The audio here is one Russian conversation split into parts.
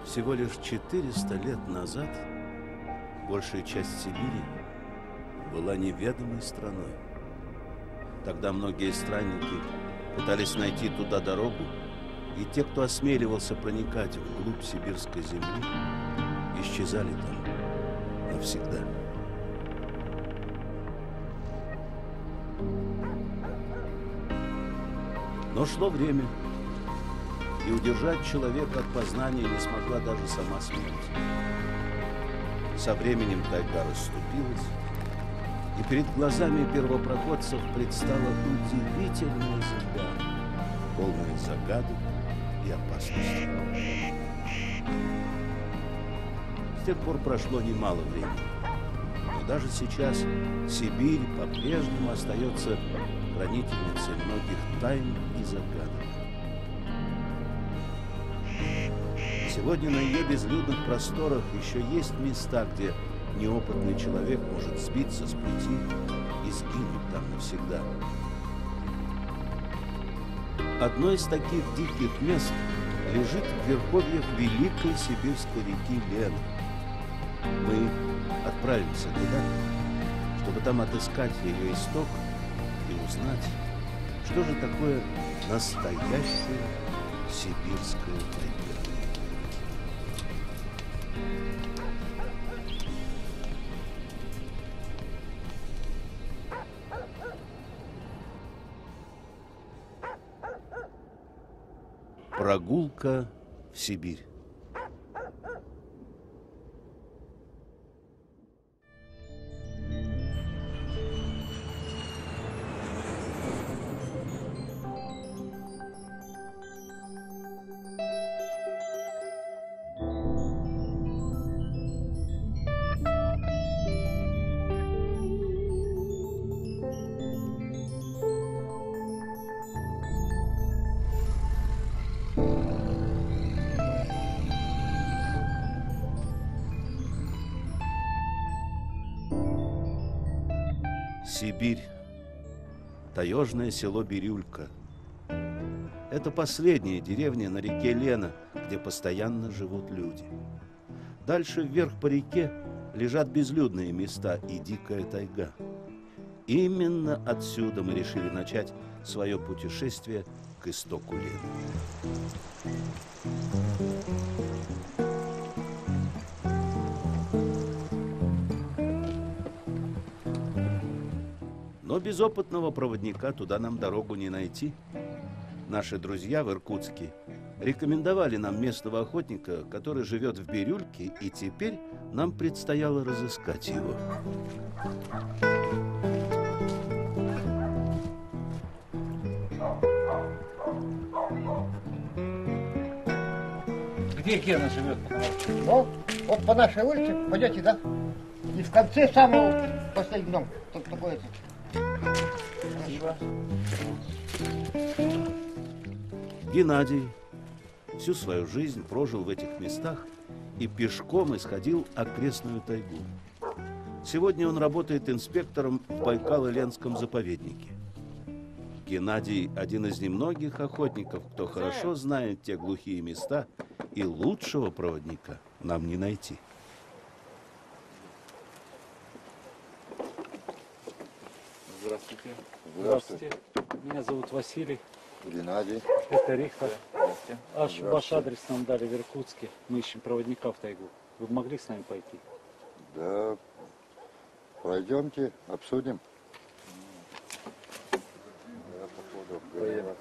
Всего лишь 400 лет назад большая часть Сибири была неведомой страной. Тогда многие странники пытались найти туда дорогу, и те, кто осмеливался проникать вглубь сибирской земли, исчезали там навсегда. Но шло время, и удержать человека от познания не смогла даже сама смерть. Со временем тайга расступилась, и перед глазами первопроходцев предстала удивительная земля, полная загадок и опасностей. С тех пор прошло немало времени, но даже сейчас Сибирь по-прежнему остается хранительницей многих тайн и загадок. Сегодня на ее безлюдных просторах еще есть места, где неопытный человек может сбиться с пути и сгинуть там навсегда. Одно из таких диких мест лежит в верховьях великой сибирской реки Лены. Мы отправимся туда, чтобы там отыскать ее исток и узнать, что же такое настоящая сибирская тайга. Прогулка в Сибирь. Сибирь. Таежное село Бирюлька. Это последняя деревня на реке Лена, где постоянно живут люди. Дальше вверх по реке лежат безлюдные места и дикая тайга. Именно отсюда мы решили начать свое путешествие к истоку Лены. Но без опытного проводника туда нам дорогу не найти. Наши друзья в Иркутске рекомендовали нам местного охотника, который живет в Бирюльке, и теперь нам предстояло разыскать его. Где Гена живет? Ну, вот по нашей улице пойдете, да? И в конце самого последнего дома. Такой это. Спасибо. Геннадий всю свою жизнь прожил в этих местах и пешком исходил окрестную тайгу. Сегодня он работает инспектором в Байкало-Ленском заповеднике. Геннадий – один из немногих охотников, кто хорошо знает те глухие места, и лучшего проводника нам не найти. Здравствуйте. Здравствуйте. Меня зовут Василий. Геннадий. Это Рихард. Здравствуйте. Ваш адрес нам дали в Иркутске. Мы ищем проводника в тайгу. Вы бы могли с нами пойти? Да, пойдемте, обсудим. Я походу говорю.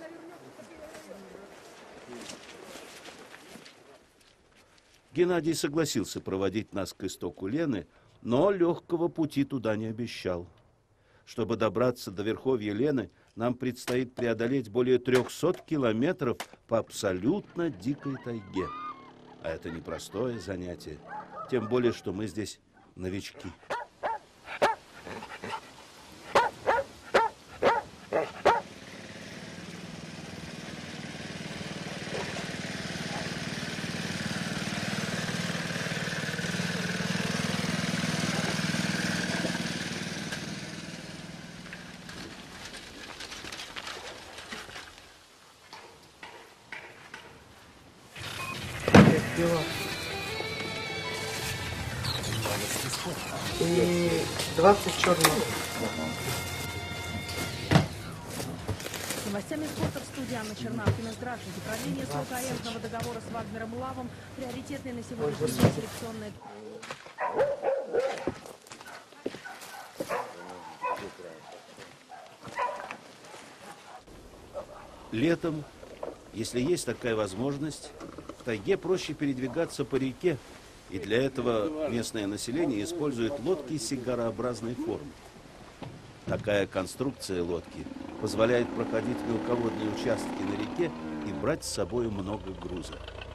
Геннадий согласился проводить нас к истоку Лены, но легкого пути туда не обещал. Чтобы добраться до верховья Лены, нам предстоит преодолеть более 300 километров по абсолютно дикой тайге. А это непростое занятие, тем более, что мы здесь новички. Дела. и 20 черных. С новостями спорта в студии Анна Чернавкина. Здравствуйте. Продление срока арендного договора с Вагнером Лавом приоритетный на сегодняшний день селекционный. Летом, если есть такая возможность, в тайге проще передвигаться по реке, и для этого местное население использует лодки сигарообразной формы. Такая конструкция лодки позволяет проходить мелководные участки на реке и брать с собой много груза.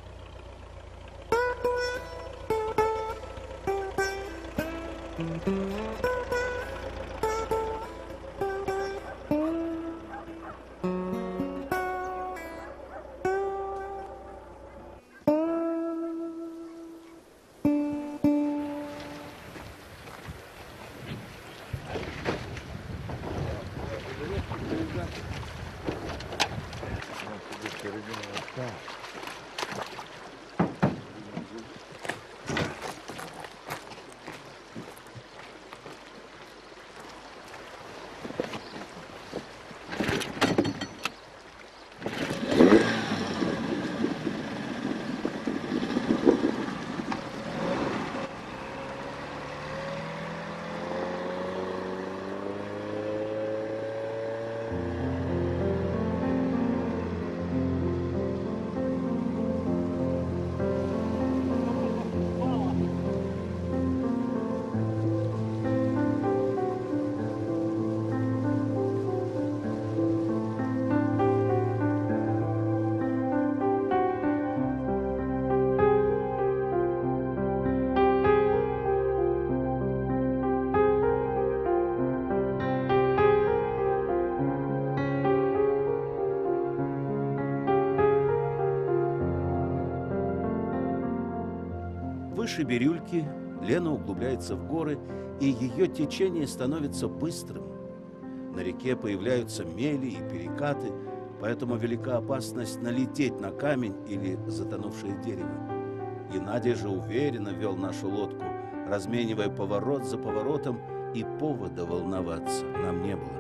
Выше Бирюльки Лена углубляется в горы, и ее течение становится быстрым. На реке появляются мели и перекаты, поэтому велика опасность налететь на камень или затонувшее дерево. И Надя же уверенно вел нашу лодку, разменивая поворот за поворотом, и повода волноваться нам не было.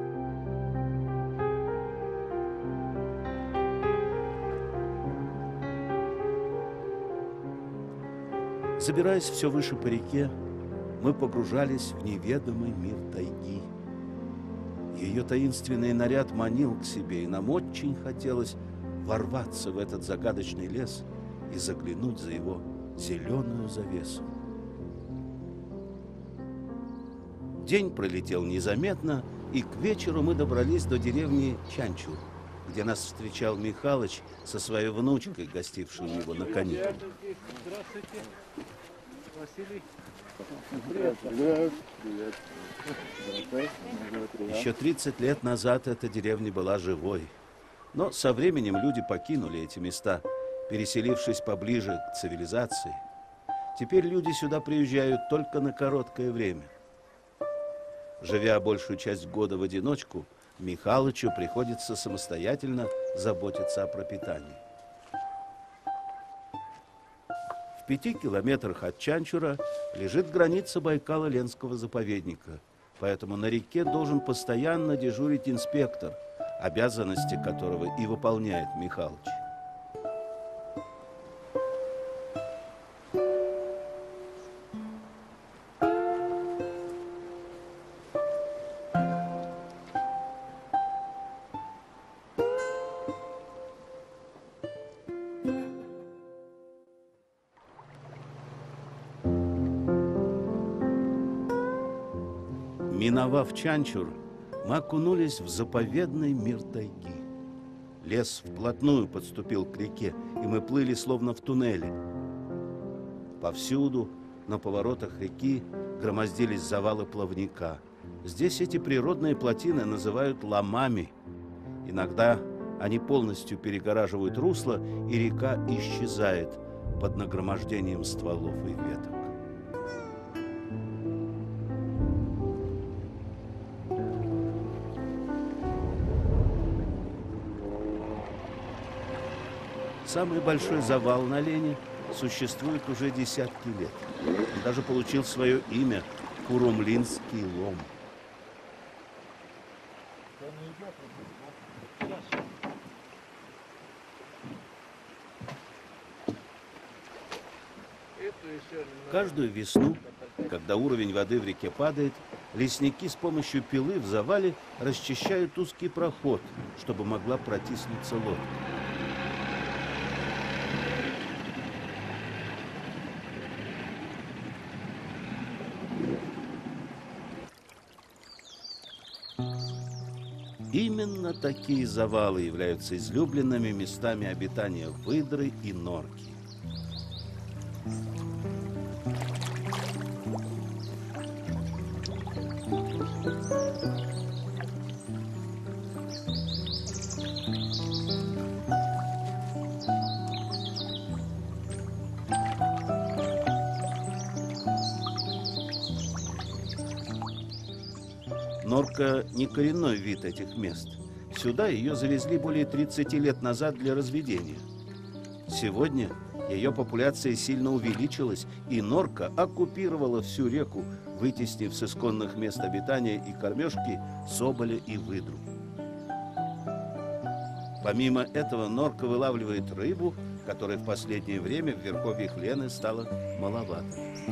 Забираясь все выше по реке, мы погружались в неведомый мир тайги. Ее таинственный наряд манил к себе, и нам очень хотелось ворваться в этот загадочный лес и заглянуть за его зеленую завесу. День пролетел незаметно, и к вечеру мы добрались до деревни Чанчур, где нас встречал Михалыч со своей внучкой, гостившей у него на каникулах. Здравствуйте. Василий. Привет. Еще 30 лет назад эта деревня была живой. Но со временем люди покинули эти места, переселившись поближе к цивилизации. Теперь люди сюда приезжают только на короткое время. Живя большую часть года в одиночку, Михалычу приходится самостоятельно заботиться о пропитании. В 5 километрах от Чанчура лежит граница Байкало-Ленского заповедника, поэтому на реке должен постоянно дежурить инспектор, обязанности которого и выполняет Михалыч. Миновав Чанчур, мы окунулись в заповедный мир тайги. Лес вплотную подступил к реке, и мы плыли словно в туннеле. Повсюду, на поворотах реки, громоздились завалы плавника. Здесь эти природные плотины называют ломами. Иногда они полностью перегораживают русло, и река исчезает под нагромождением стволов и веток. Самый большой завал на Лене существует уже десятки лет и даже получил свое имя — Куромлинский лом. Каждую весну, когда уровень воды в реке падает, лесники с помощью пилы в завале расчищают узкий проход, чтобы могла протиснуться лодка. Именно такие завалы являются излюбленными местами обитания выдры и норки. Норка – не коренной вид этих мест. Сюда ее завезли более 30 лет назад для разведения. Сегодня ее популяция сильно увеличилась, и норка оккупировала всю реку, вытеснив с исконных мест обитания и кормежки соболя и выдру. Помимо этого, норка вылавливает рыбу, которой в последнее время в верховьях Лены стало маловато.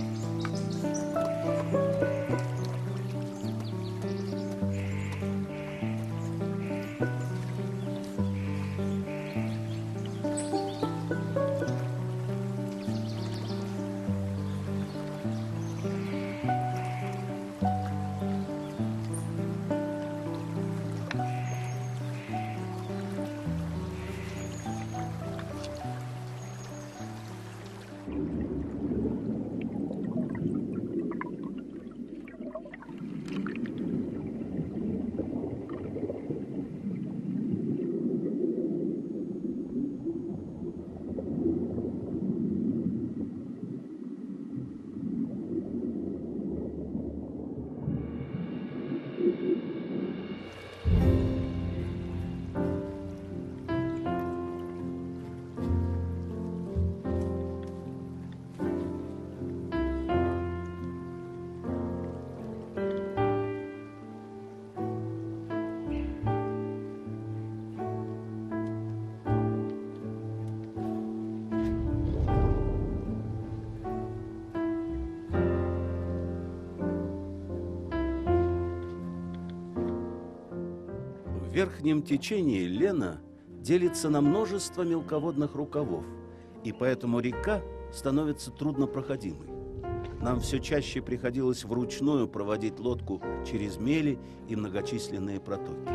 В верхнем течении Лена делится на множество мелководных рукавов, и поэтому река становится труднопроходимой. Нам все чаще приходилось вручную проводить лодку через мели и многочисленные протоки.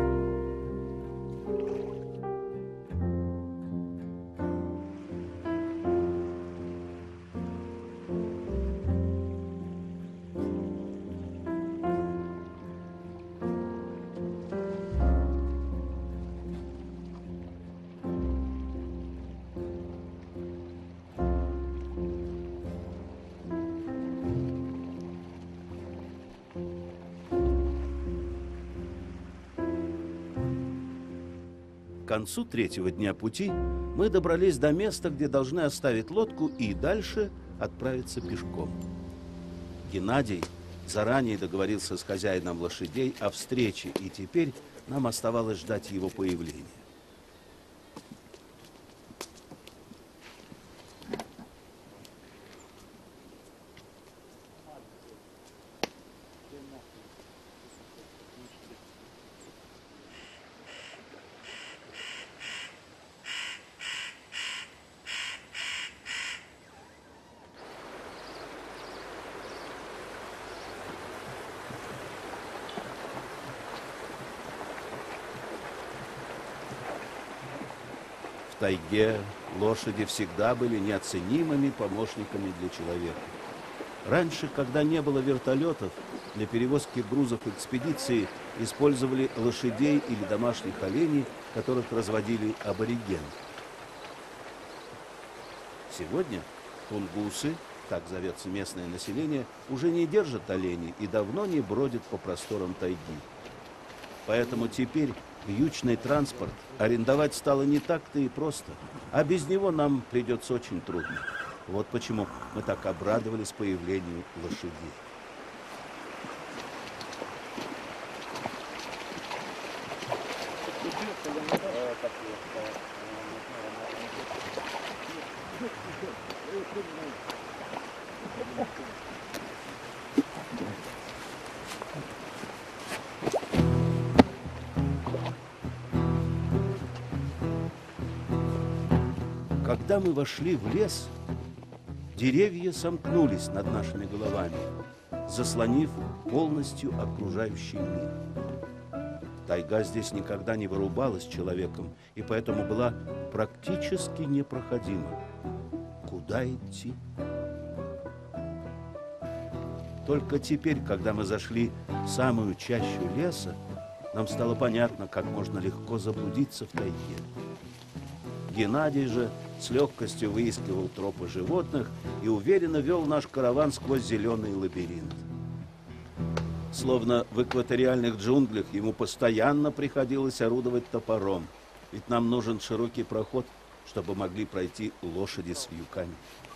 К концу третьего дня пути мы добрались до места, где должны оставить лодку и дальше отправиться пешком. Геннадий заранее договорился с хозяином лошадей о встрече, и теперь нам оставалось ждать его появления. В тайге лошади всегда были неоценимыми помощниками для человека. Раньше, когда не было вертолетов, для перевозки грузов экспедиции использовали лошадей или домашних оленей, которых разводили аборигены. Сегодня тунгусы, так зовется местное население, уже не держат оленей и давно не бродят по просторам тайги. Поэтому теперь вьючный транспорт арендовать стало не так-то и просто, а без него нам придется очень трудно. Вот почему мы так обрадовались появлению лошадей. Когда мы вошли в лес, деревья сомкнулись над нашими головами, заслонив полностью окружающий мир. Тайга здесь никогда не вырубалась человеком, и поэтому была практически непроходима. Куда идти? Только теперь, когда мы зашли в самую чащу леса, нам стало понятно, как можно легко заблудиться в тайге. Геннадий же с легкостью выискивал тропы животных и уверенно вел наш караван сквозь зеленый лабиринт. Словно в экваториальных джунглях ему постоянно приходилось орудовать топором, ведь нам нужен широкий проход, чтобы могли пройти лошади с вьюками.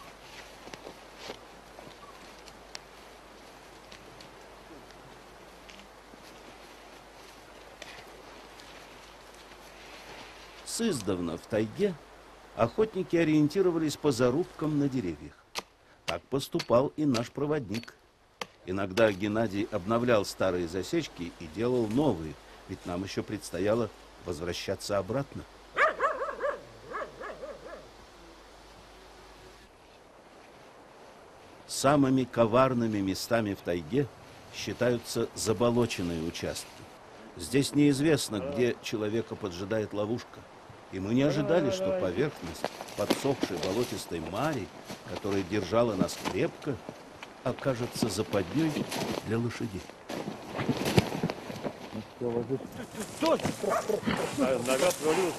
Сыздавна в тайге охотники ориентировались по зарубкам на деревьях. Так поступал и наш проводник. Иногда Геннадий обновлял старые засечки и делал новые, ведь нам еще предстояло возвращаться обратно. Самыми коварными местами в тайге считаются заболоченные участки. Здесь неизвестно, где человека поджидает ловушка. И мы не ожидали, что поверхность подсохшей болотистой мари, которая держала нас крепко, окажется западней для лошадей. Стой! Нога свалилась.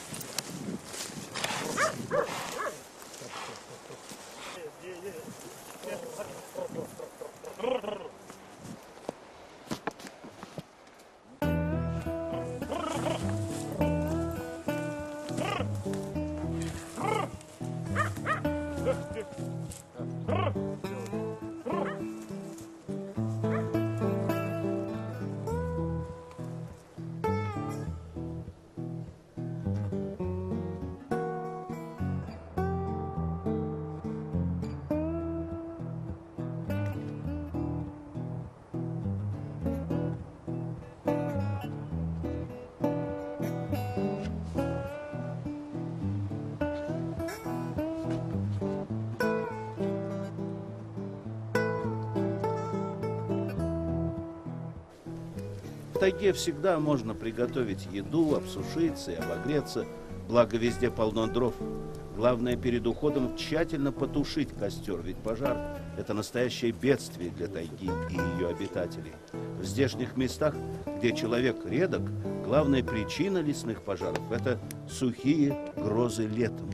В тайге всегда можно приготовить еду, обсушиться и обогреться, благо везде полно дров. Главное перед уходом тщательно потушить костер, ведь пожар – это настоящее бедствие для тайги и ее обитателей. В здешних местах, где человек редок, главная причина лесных пожаров – это сухие грозы летом.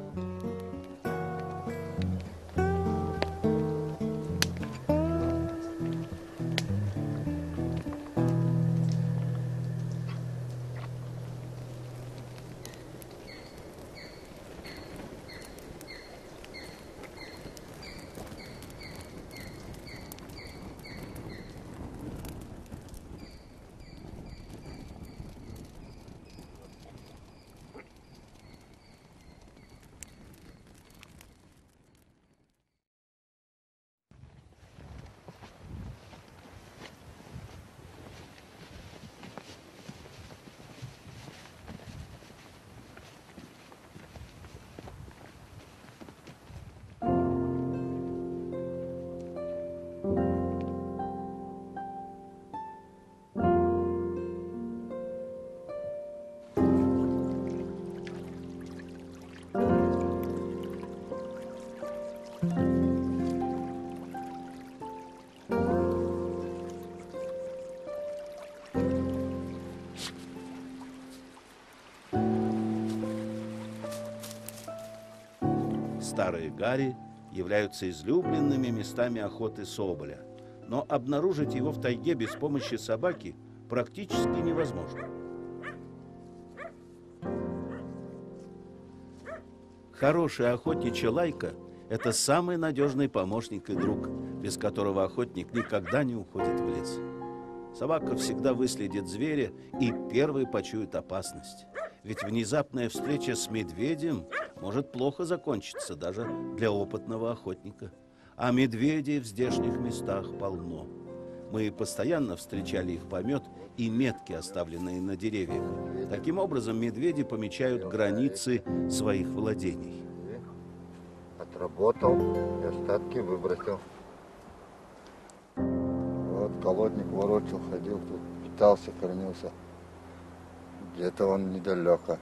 Старые гари являются излюбленными местами охоты соболя. Но обнаружить его в тайге без помощи собаки практически невозможно. Хорошая охотничья лайка – это самый надежный помощник и друг, без которого охотник никогда не уходит в лес. Собака всегда выследит зверя и первой почует опасность. Ведь внезапная встреча с медведем может плохо закончиться даже для опытного охотника. А медведей в здешних местах полно. Мы постоянно встречали их помет и метки, оставленные на деревьях. Таким образом, медведи помечают границы своих владений. Отработал и остатки выбросил. Вот колодник ворочил, ходил тут, питался, кормился. Где-то он недалеко.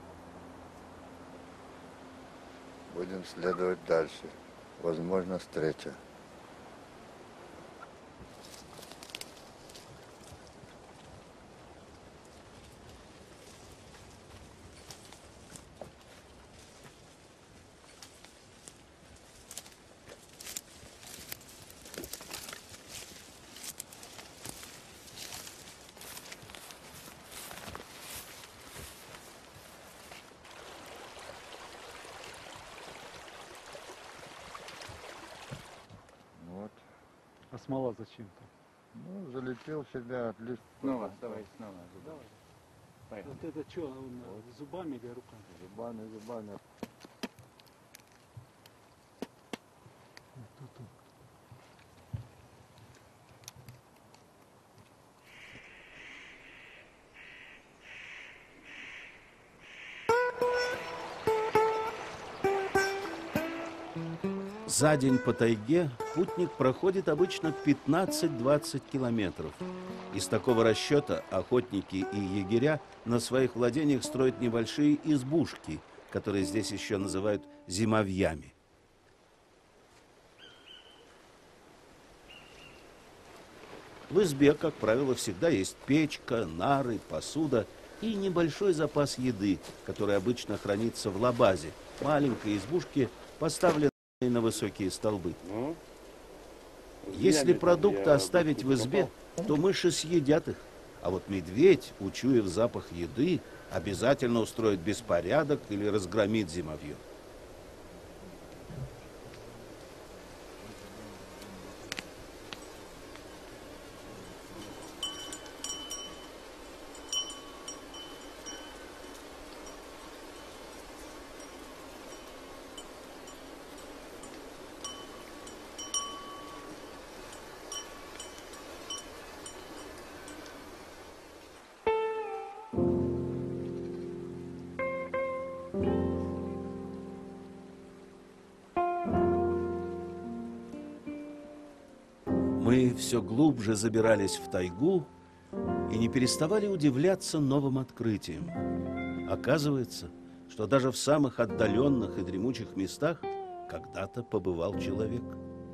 Будем следовать дальше. Возможно, встреча. Вот. А смола зачем-то? Ну, залепил себя от лист. Снова, давай, снова. Давай. Поехали. Вот это что, он зубами или руками? Зубами. За день по тайге путник проходит обычно 15-20 километров. Из такого расчета охотники и егеря на своих владениях строят небольшие избушки, которые здесь еще называют зимовьями. В избе, как правило, всегда есть печка, нары, посуда и небольшой запас еды, который обычно хранится в лабазе, маленькой избушке, поставленной на высокие столбы. Если продукты оставить в избе, то мыши съедят их. А вот медведь, учуяв запах еды, обязательно устроит беспорядок или разгромит зимовье. Мы все глубже забирались в тайгу и не переставали удивляться новым открытиям. Оказывается, что даже в самых отдаленных и дремучих местах когда-то побывал человек.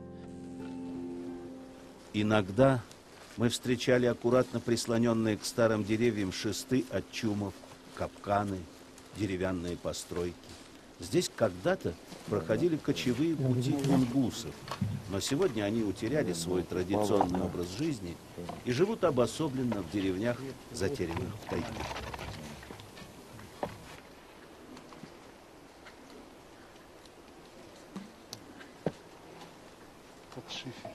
Иногда мы встречали аккуратно прислоненные к старым деревьям шесты от чумов, капканы, деревянные постройки. Здесь когда-то проходили кочевые пути тунгусов, но сегодня они утеряли свой традиционный образ жизни и живут обособленно в деревнях, затерянных в тайге. Как шифер.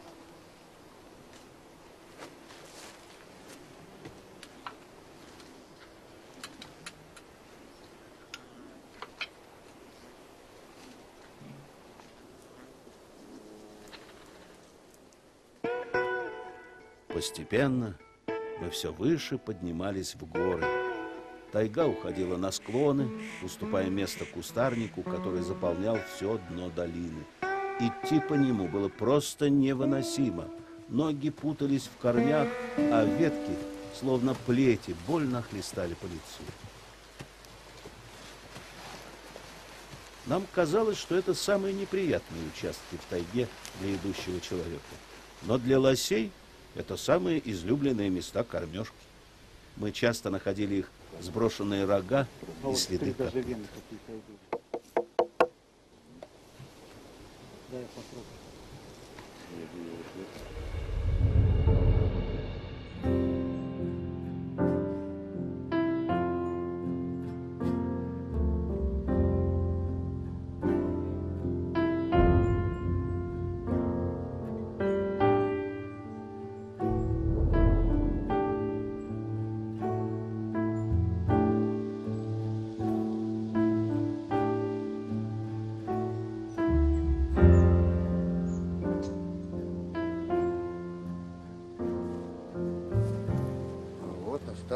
Постепенно мы все выше поднимались в горы. Тайга уходила на склоны, уступая место кустарнику, который заполнял все дно долины. Идти по нему было просто невыносимо. Ноги путались в корнях, а ветки, словно плети, больно хлестали по лицу. Нам казалось, что это самые неприятные участки в тайге для идущего человека. Но для лосей это самые излюбленные места кормежки. Мы часто находили их сброшенные рога и следы даже копыт. вены какие-то идут. Да, я попробую.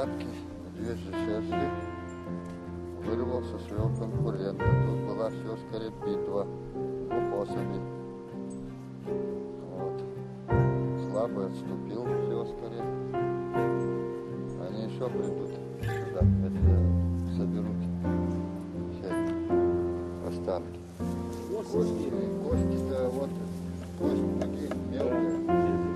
порядке, медвежьей шерсти вырвался своего конкурента. Тут была все скорее битва упосами. Вот. Слабый отступил все скорее. Они еще придут сюда, это соберут все останки. Кости, да, вот кости такие мелкие.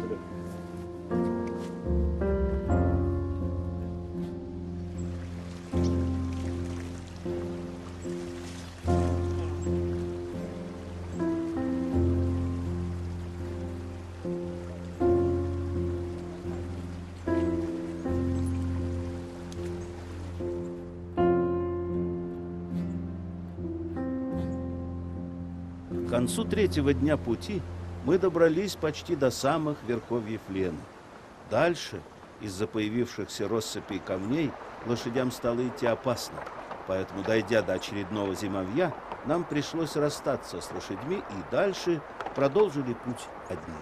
К концу третьего дня пути мы добрались почти до самых верховьев Лены. Дальше, из-за появившихся россыпей камней, лошадям стало идти опасно. Поэтому, дойдя до очередного зимовья, нам пришлось расстаться с лошадьми и дальше продолжили путь одни.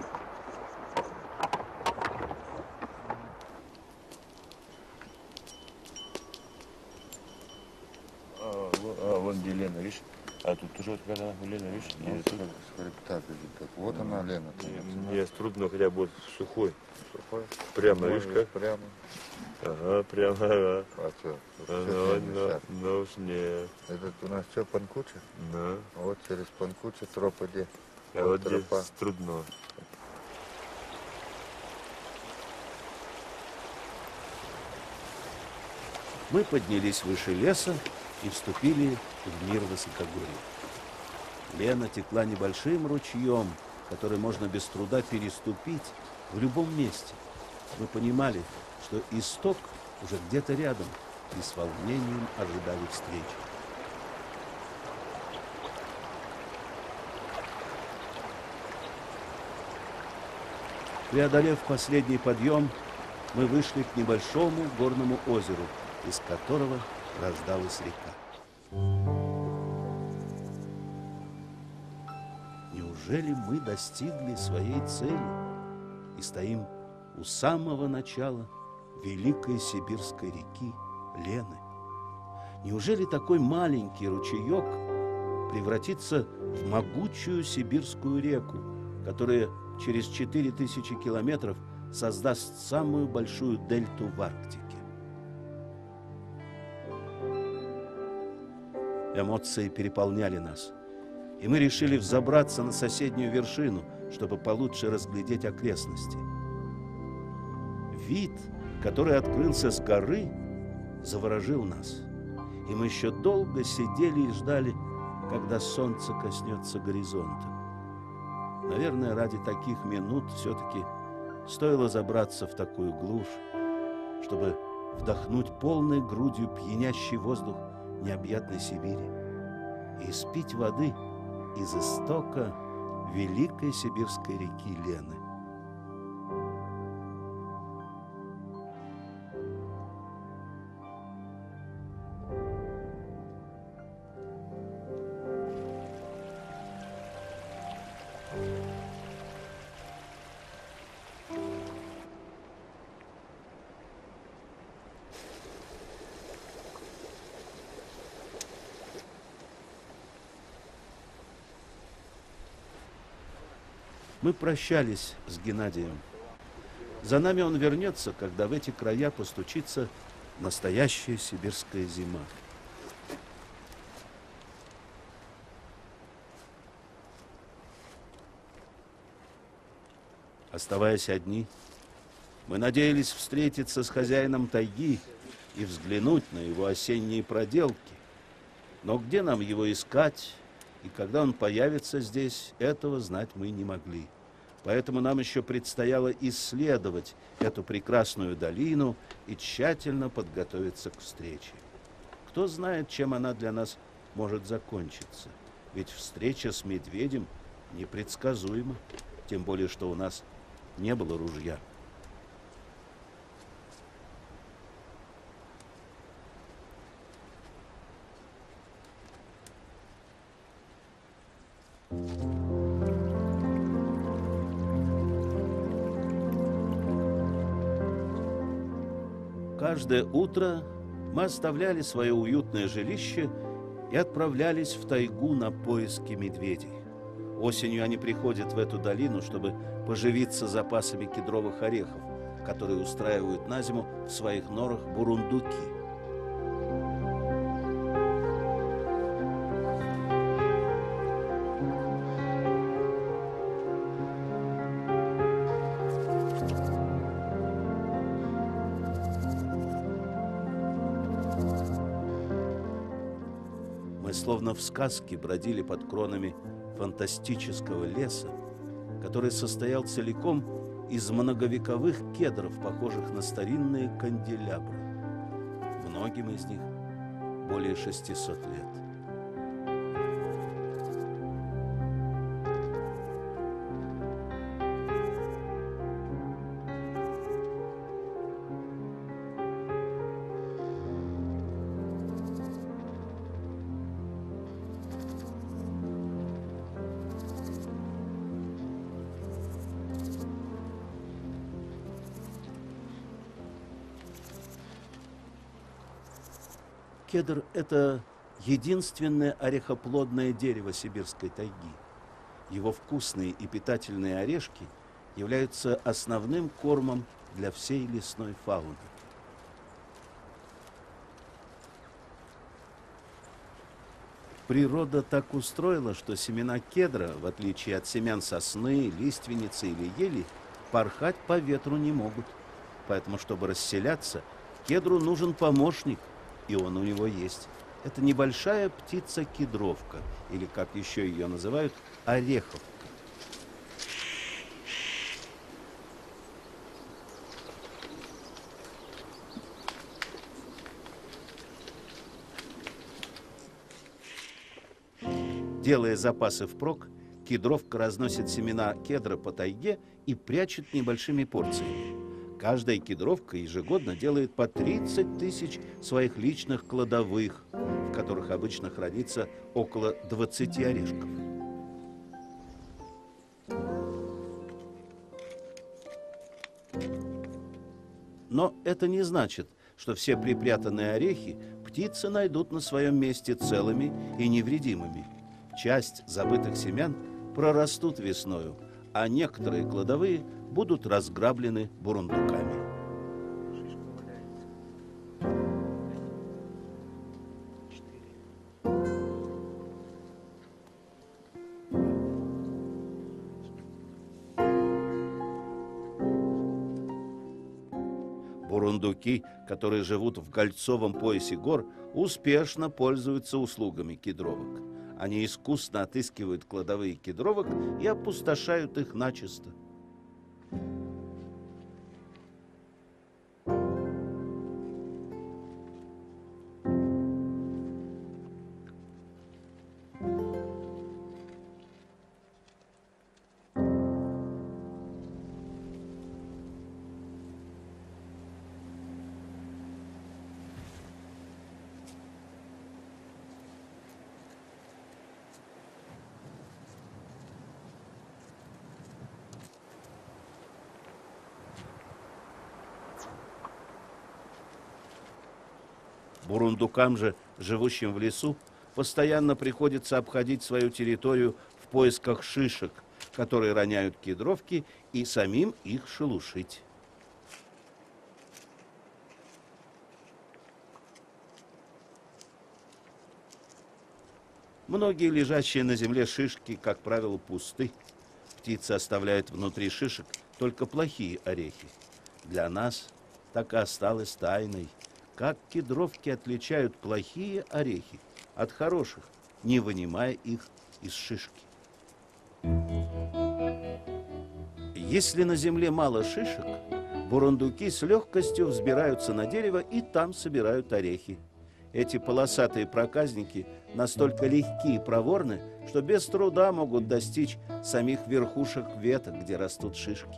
Вон где Лена, видишь? А тут тоже вот когда Лена, видишь? Ну, Тут... с хребта глядит, так. Вот она, Лена. Мне трудно, хотя бы вот сухой. Сухой? Прямо, видишь как? Прямо. Ага, прямо, ага. А что? Ну уж нет. Этот у нас что, Панкуча? Да. Вот через Панкуча тропа где? А вот здесь тропа. трудно. Мы поднялись выше леса и вступили в мир высокогорья. Лена текла небольшим ручьем, который можно без труда переступить в любом месте. Мы понимали, что исток уже где-то рядом, и с волнением ожидали встречи. Преодолев последний подъем, мы вышли к небольшому горному озеру, из которого рождалась река. Неужели мы достигли своей цели и стоим у самого начала великой сибирской реки Лены? Неужели такой маленький ручеек превратится в могучую сибирскую реку, которая через 4000 километров создаст самую большую дельту в Арктике? Эмоции переполняли нас, и мы решили взобраться на соседнюю вершину, чтобы получше разглядеть окрестности. Вид, который открылся с горы, заворожил нас, и мы еще долго сидели и ждали, когда солнце коснется горизонта. Наверное, ради таких минут все-таки стоило забраться в такую глушь, чтобы вдохнуть полной грудью пьянящий воздух необъятной Сибири и испить воды из истока великой сибирской реки Лены. Мы прощались с Геннадием. За нами он вернется, когда в эти края постучится настоящая сибирская зима. Оставаясь одни, мы надеялись встретиться с хозяином тайги и взглянуть на его осенние проделки. Но где нам его искать, и когда он появится здесь, этого знать мы не могли. Поэтому нам еще предстояло исследовать эту прекрасную долину и тщательно подготовиться к встрече. Кто знает, чем она для нас может закончиться. Ведь встреча с медведем непредсказуема, тем более, что у нас не было ружья. Каждое утро мы оставляли свое уютное жилище и отправлялись в тайгу на поиски медведей. Осенью они приходят в эту долину, чтобы поживиться запасами кедровых орехов, которые устраивают на зиму в своих норах бурундуки. Мы словно в сказке бродили под кронами фантастического леса, который состоял целиком из многовековых кедров, похожих на старинные канделябры. Многим из них более 600 лет. Кедр – это единственное орехоплодное дерево сибирской тайги. Его вкусные и питательные орешки являются основным кормом для всей лесной фауны. Природа так устроила, что семена кедра, в отличие от семян сосны, лиственницы или ели, порхать по ветру не могут. Поэтому, чтобы расселяться, кедру нужен помощник, и он у него есть. Это небольшая птица-кедровка, или, как еще ее называют, ореховка. Делая запасы впрок, кедровка разносит семена кедра по тайге и прячет небольшими порциями. Каждая кедровка ежегодно делает по 30 тысяч своих личных кладовых, в которых обычно хранится около 20 орешков. Но это не значит, что все припрятанные орехи птицы найдут на своем месте целыми и невредимыми. Часть забытых семян прорастут весною, а некоторые кладовые будут разграблены бурундуками. Бурундуки, которые живут в кольцовом поясе гор, успешно пользуются услугами кедровок. Они искусно отыскивают кладовые кедровок и опустошают их начисто. Бурундукам же, живущим в лесу, постоянно приходится обходить свою территорию в поисках шишек, которые роняют кедровки, и самим их шелушить. Многие лежащие на земле шишки, как правило, пусты. Птицы оставляют внутри шишек только плохие орехи. Для нас так и осталось тайной, как кедровки отличают плохие орехи от хороших, не вынимая их из шишки. Если на земле мало шишек, бурундуки с легкостью взбираются на дерево и там собирают орехи. Эти полосатые проказники настолько легки и проворны, что без труда могут достичь самих верхушек веток, где растут шишки.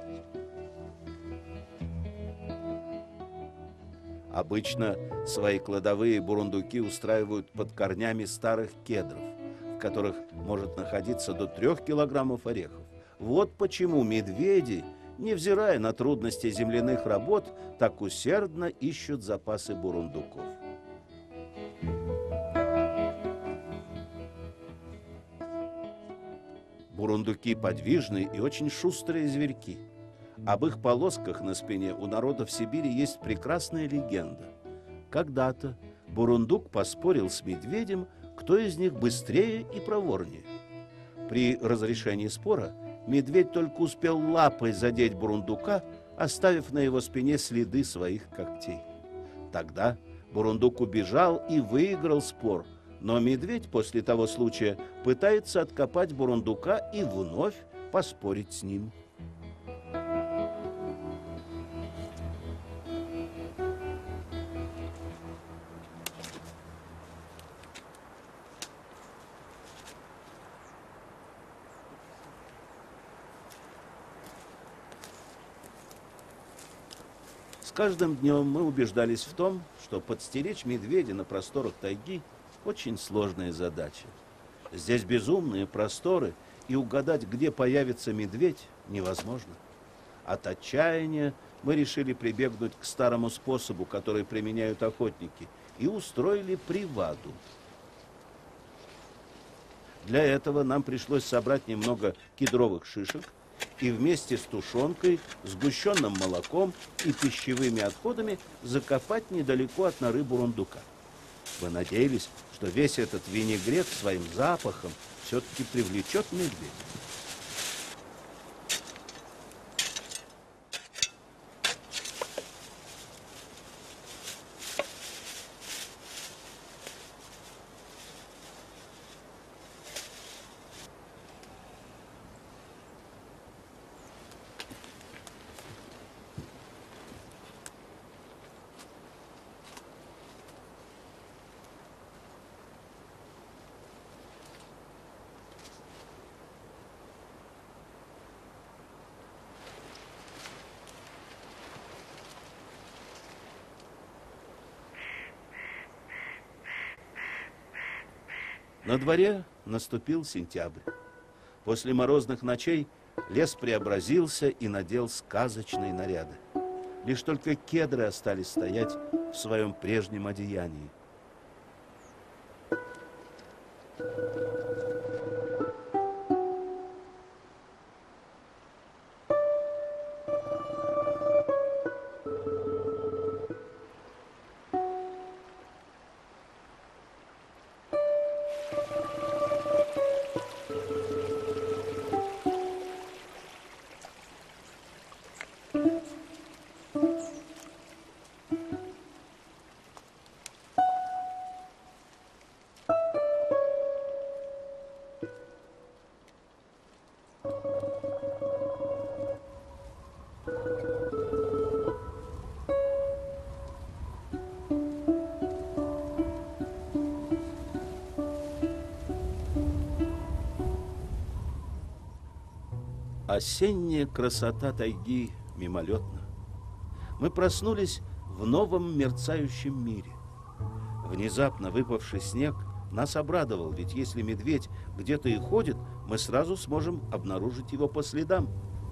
Обычно свои кладовые бурундуки устраивают под корнями старых кедров, в которых может находиться до 3 килограммов орехов. Вот почему медведи невзирая на трудности земляных работ, так усердно ищут запасы бурундуков. Бурундуки подвижные и очень шустрые зверьки. Об их полосках на спине у народа в Сибири есть прекрасная легенда. Когда-то бурундук поспорил с медведем, кто из них быстрее и проворнее. При разрешении спора медведь только успел лапой задеть бурундука, оставив на его спине следы своих когтей. Тогда бурундук убежал и выиграл спор, но медведь после того случая пытается откопать бурундука и вновь поспорить с ним. С каждым днем мы убеждались в том, что подстеречь медведя на просторах тайги – очень сложная задача. Здесь безумные просторы, и угадать, где появится медведь, невозможно. От отчаяния мы решили прибегнуть к старому способу, который применяют охотники, и устроили приваду. Для этого нам пришлось собрать немного кедровых шишек и вместе с тушенкой, сгущенным молоком и пищевыми отходами закопать недалеко от норы бурундука. Мы надеялись, что весь этот винегрет своим запахом все-таки привлечет медведя. На дворе наступил сентябрь. После морозных ночей лес преобразился и надел сказочные наряды. Лишь только кедры остались стоять в своем прежнем одеянии. Осенняя красота тайги мимолетна. Мы проснулись в новом мерцающем мире. Внезапно выпавший снег нас обрадовал, ведь если медведь где-то и ходит, мы сразу сможем обнаружить его по следам.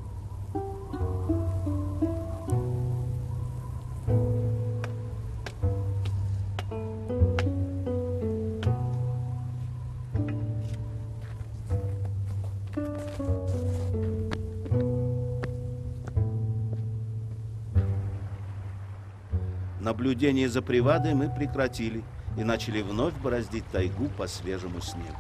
Наблюдение за привадой мы прекратили и начали вновь бороздить тайгу по свежему снегу.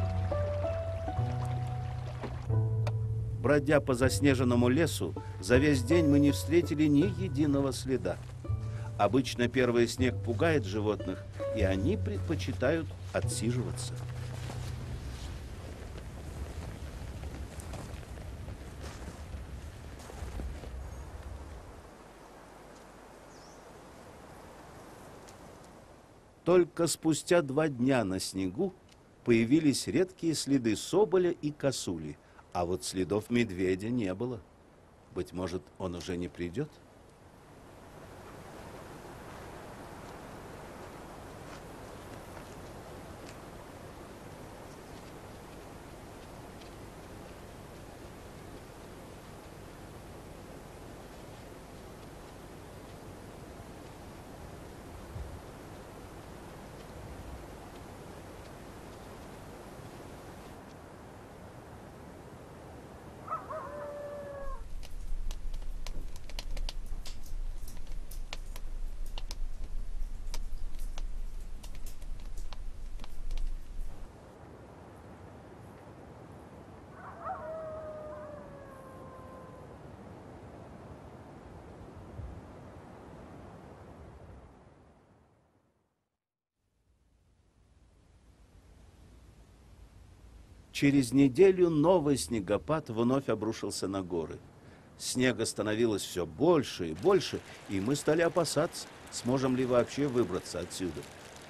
Бродя по заснеженному лесу, за весь день мы не встретили ни единого следа. Обычно первый снег пугает животных, и они предпочитают отсиживаться. Только спустя 2 дня на снегу появились редкие следы соболя и косули, а вот следов медведя не было. Быть может, он уже не придет? Через неделю новый снегопад вновь обрушился на горы. Снега становилось все больше и больше, и мы стали опасаться, сможем ли вообще выбраться отсюда.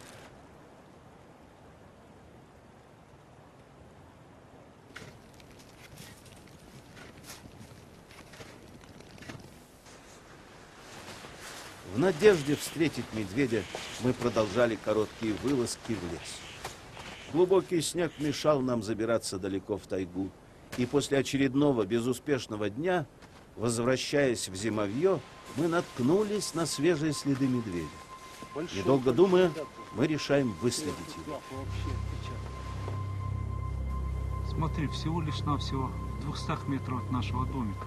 В надежде встретить медведя мы продолжали короткие вылазки в лес. Глубокий снег мешал нам забираться далеко в тайгу, и после очередного безуспешного дня, возвращаясь в зимовье, мы наткнулись на свежие следы медведя. Недолго думая, мы решаем выследить его. Смотри, всего лишь навсего в 200 метров от нашего домика.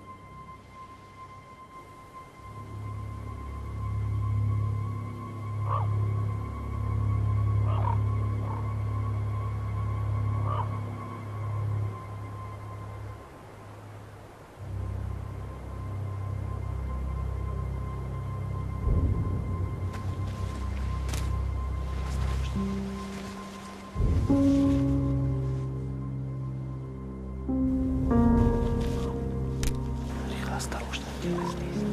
Осторожно, делай здесь.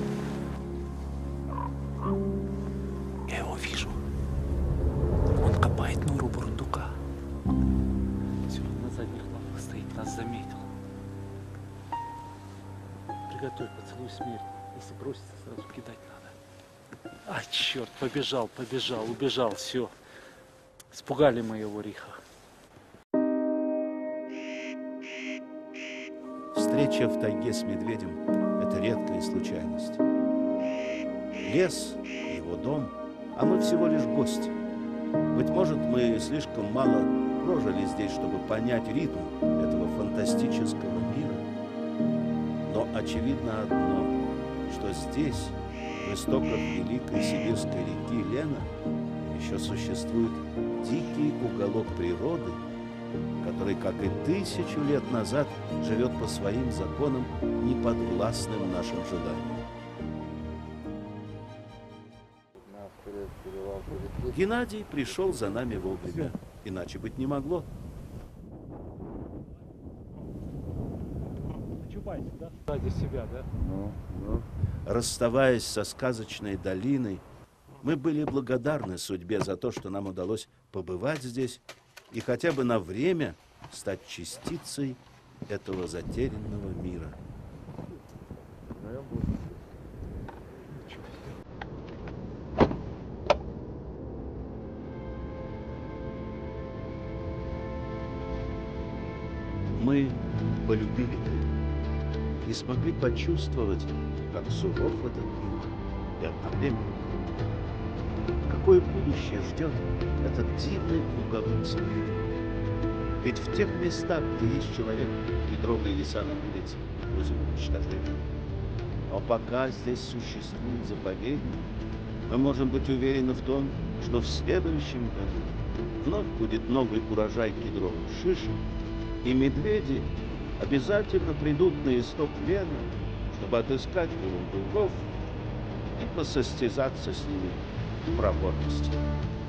Я его вижу. Он копает нору бурундука. Все, на задних лапах стоит, нас заметил. Приготовь поцелуй смерти. Если бросится, сразу кидать надо. А, черт, побежал, убежал, все. Испугали мы его, Риха. Встреча в тайге с медведем – это редкая случайность. Лес, его дом, а мы всего лишь гости. Быть может, мы слишком мало прожили здесь, чтобы понять ритм этого фантастического мира. Но очевидно одно, что здесь, в истоках великой сибирской реки Лена, еще существует дикий уголок природы, который, как и 1000 лет назад, живет по своим законам, неподвластным нашим желаниям. Геннадий пришел за нами вовремя, иначе быть не могло. Чубайся, да? Сзади себя, да? Расставаясь со сказочной долиной, мы были благодарны судьбе за то, что нам удалось побывать здесь и хотя бы на время стать частицей этого затерянного мира. Мы полюбили тайгу и смогли почувствовать, как суров этот мир и одновременно. Какое будущее ждет этот дивный круговой цикл? Ведь в тех местах, где есть человек, кедровые леса находятся возле уничтожения. Но пока здесь существует заповедник, мы можем быть уверены в том, что в следующем году вновь будет новый урожай кедровых шишек, и медведи обязательно придут на исток Лены, чтобы отыскать бурундуков и посостязаться с ними в проворности.